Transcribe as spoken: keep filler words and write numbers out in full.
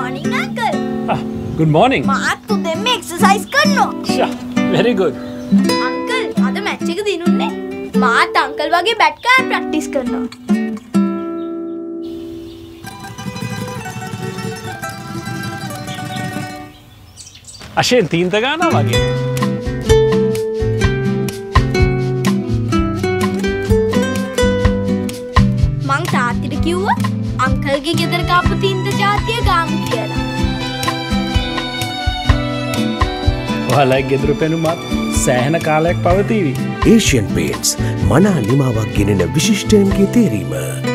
morning, uncle. Ah, good morning. මාත් උදෙන්ම exercise කරනවා. Sure, very good. Uncle, අද match එක දිනුන්නේ. මාත් uncle වගේ bat කරන්න practice කරනවා. අශෙන් තීන්ත ගන්නවා වගේ. මං තාත්තිට කිව්වා අංකල්ගේ ගෙදර කාපු තීන්ත ජාතිය ගාමු කියලා. ඔයාලගේ ගෙදර පෙනුමත් සෑහෙන කාලයක් පවතීවි. Asian Paints මනා නිමාවක් ගෙනෙන විශිෂ්ටයන්ගේ තේරීම.